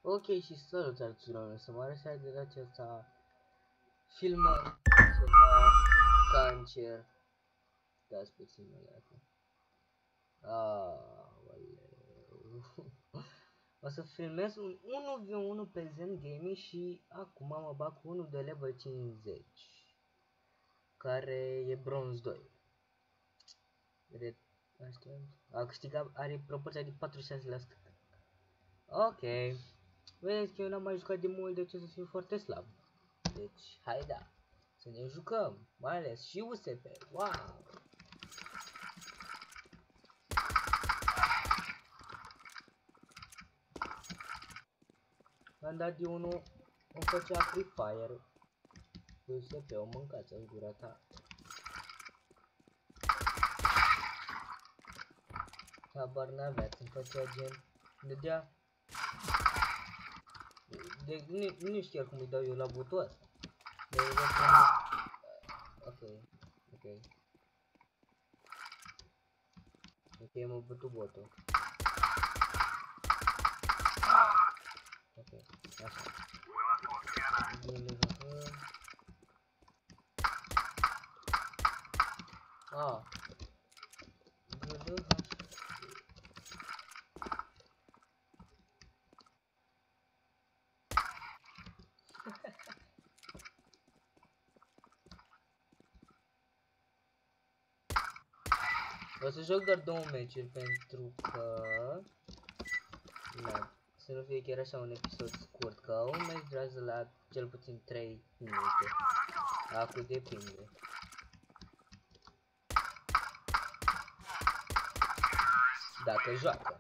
Ok, și salutare tuturor, să mă arăt de data aceasta filmăm ceva cancer. Dați puțin mă dacă. Aoleu. O să filmez un 1v1 pe Zen Gaming și acum mă bag cu unul de level 50 care e bronz 2. A câștigat, are proporția de 46%. Ok. Vedeți că eu n-am mai jucat de mult, de ce să fiu foarte slab. Deci, hai da, să ne jucăm, mai ales și USP, wow! Am dat de unul, îmi făcea Free Fire, USP, o mâncați în gura ta. Habar n-aveați, îmi făcea gen, dădea, nu știu chiar cum îi dau eu la botul ăsta. Ok, ok. Ok, m-a bătut botul. Ok, așa. Bine, o să joc doar 2 meciuri pentru că... Na, să nu fie chiar așa un episod scurt, că un meci durează la cel puțin 3 minute. Acum depinde. Dacă joacă.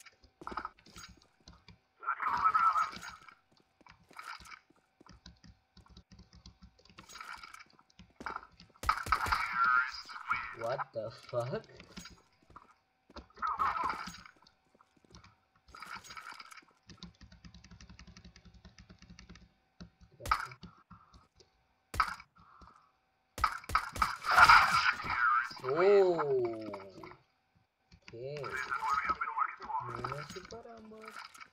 What the fuck? Oh! Ok. Nu mă supăram, bă.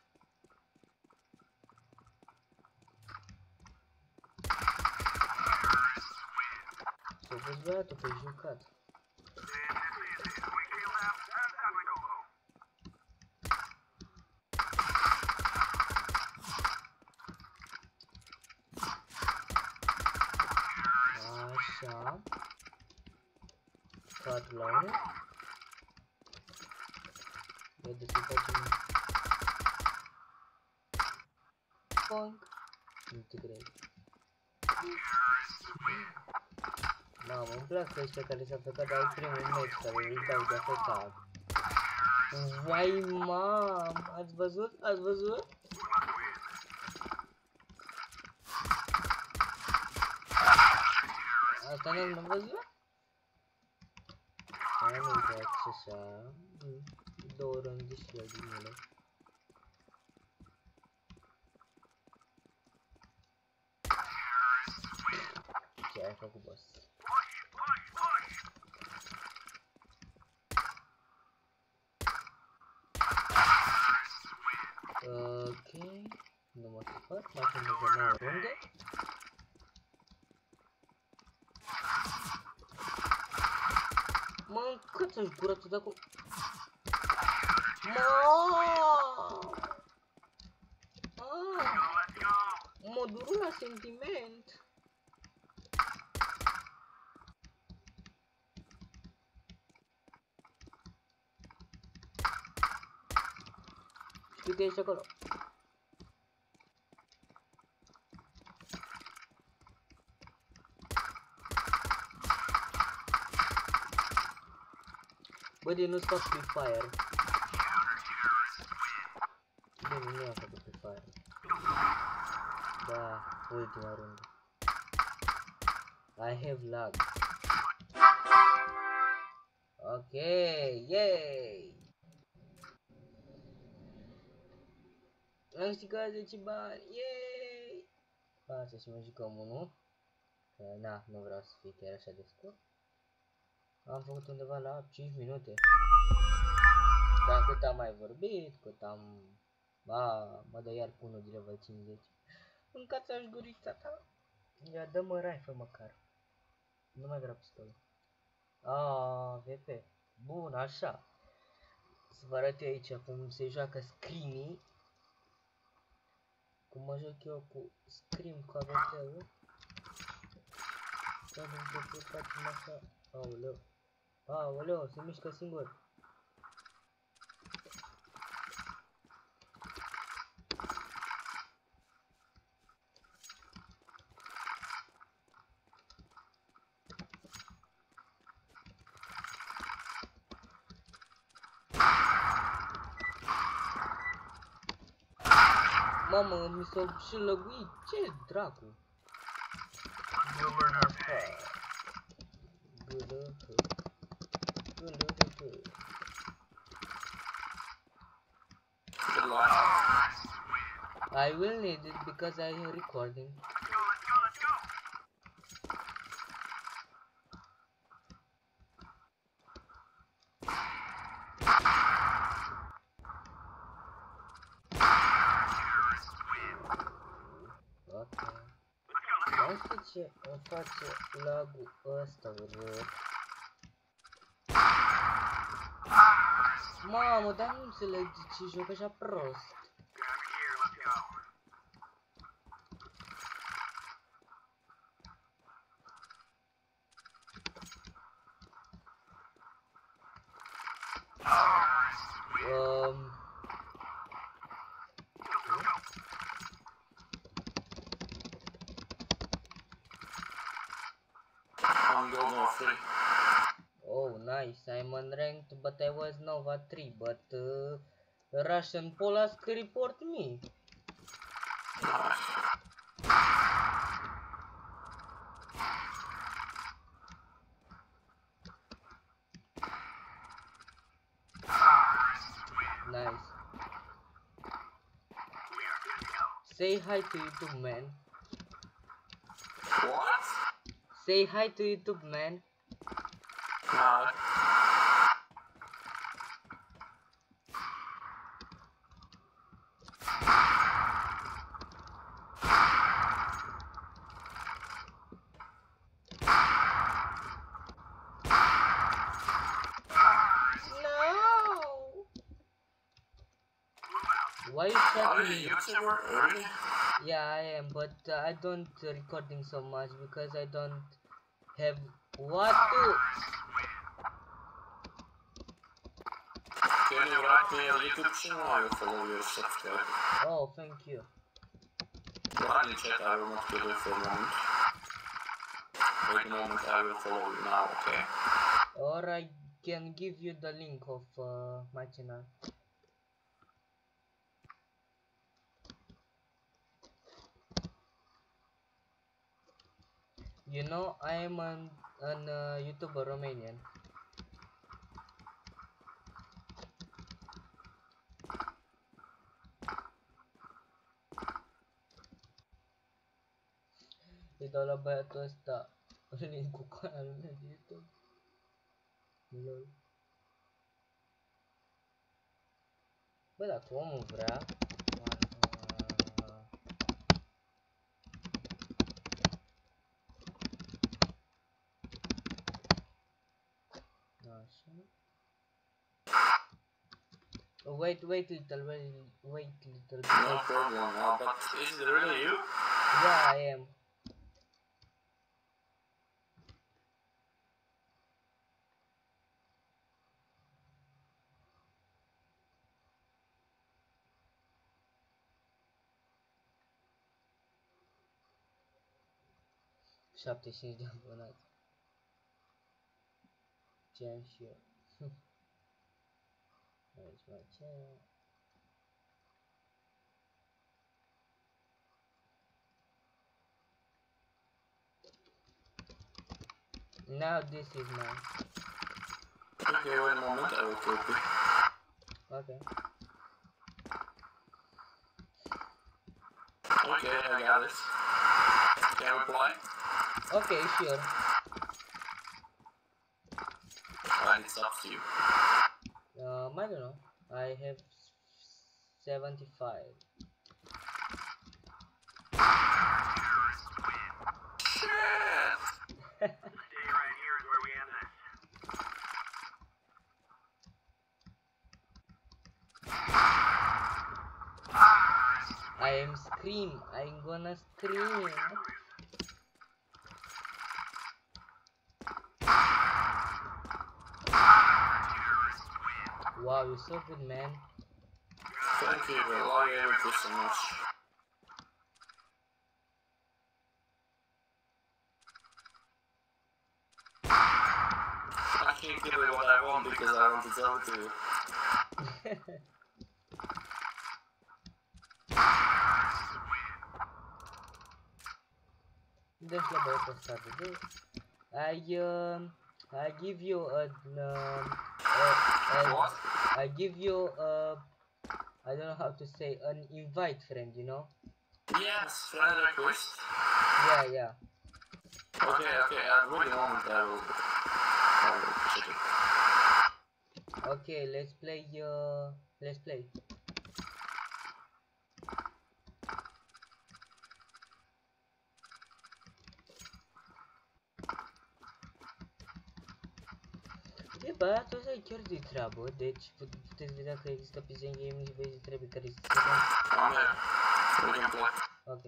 S-a pus băiatul pe jucat. Așa. 4 la 1. Vede să facem... Bonk. Nu te cred. Mamă, îmi plac ăștia care s-au făcut de al primul meci, care îi dau de afectat. Vai, mam! Ați văzut? Ați văzut? Asta n-am văzut? Am uitat așa. 2 rândușile din ele. Ce ai făcut, boss? Ok. Nu mă supăr, mai sunt de 9 runde. Mă, cât să-și gura tu de acolo? Mă duru la sentiment. Știu că ești acolo. Bă, de nu-ți fac Free Fire. Bine, nu am făcut Free Fire. Da, ultima rundă. I have lag. Ok, yay! Am câștigat 10 bani, yay! Hai să mai jucăm unul. Că na, nu vreau să fie chiar așa de scurt. Am făcut undeva la 5 minute. Dar cât am mai vorbit, cât am Mă dă iar cu unul de level 50. Mâncați-aș gurița ta. Ia dă-mă rifle măcar. Nu mai vreau pistolul. VP. Bun, așa. Să vă arăt eu aici cum se joacă Screamy. Cum mă joc eu cu Scream cu AVP-ul. Să început facem așa. Aoleu. Aoleu, se mișcă singur. Mamă, mi s-a și lăguit. Ce dracu? I will need it because I am recording. Nu știu ce îmi face lag-ul ăsta urât. Mamă, dar nu înțeleg de ce joc așa prost. Oh, nice. I'm unranked, but I was Nova 3. But Russian Polas could report me. Nice. Say hi to YouTube, man. What? Say hi to YouTube, man. No. Why you shutting me? YouTuber early? Yeah, I am, but I don't recording so much because I don't have what to. Can you write me a YouTube channel? I will follow your subscribe. Oh, thank you. Write in chat, I will not kill you for a moment. Wait a moment, I will follow you now, okay? Or I can give you the link of my channel. You know, I am an YouTuber Romanian. Îi dau la băiatul ăsta link cu canalul meu de YouTube. Lol. Bă, dacă omul vrea... Așa. Wait little bit. No problem, but is it really you? Yeah, I am. $75 de abonați. Ce am și eu. Aici mai ce... Now this is mine. Okay, wait a moment, I will copy. Okay. Okay, I got it. Can I reply? Okay, sure. Right, it's up to you. I don't know. I have 75. I am scream. I'm gonna scream. Wow, you're so good, man. Thank you, I love you so much. I can't give it what I want because I don't deserve to. That's about to start the day. I give you What? I give you I don't know how to say, an invite, friend, you know? Yes, friend request. Yeah. Okay, wait a moment, I will check it. Okay, let's play. E bă, atunci e chiar de treabă, deci puteți vedea că există pe Zen Gaming și băieții trebuie care se I'm here. We can play. Ok.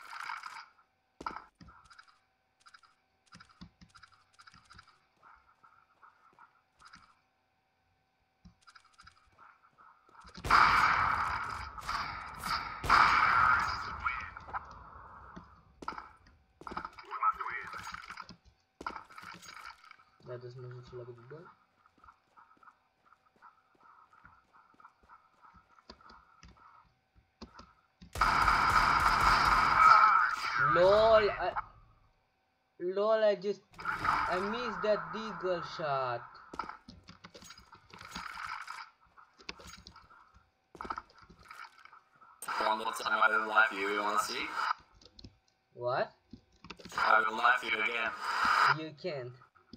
Da, să mă joc la Google. LOL, I missed that deagle shot. One more time, I will knife you. You wanna see? What? I will knife you again. You can't.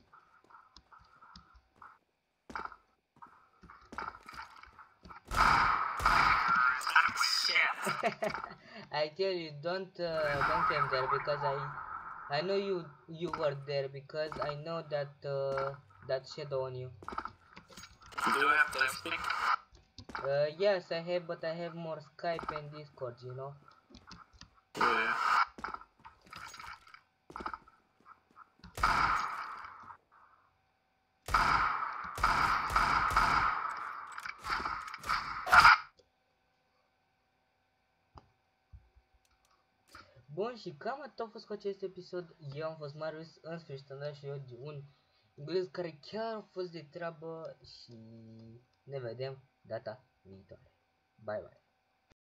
Shit. I tell you, don't come there because I know you were there because I know that that shadow on you. Do you have to speak? Yes, I have, but I have more Skype and Discord, you know. Yeah. Bun, și cam atât a fost cu acest episod. Eu am fost Marius, în sfârșit am dat și eu un englez care chiar a fost de treabă și ne vedem data viitoare. Bye bye!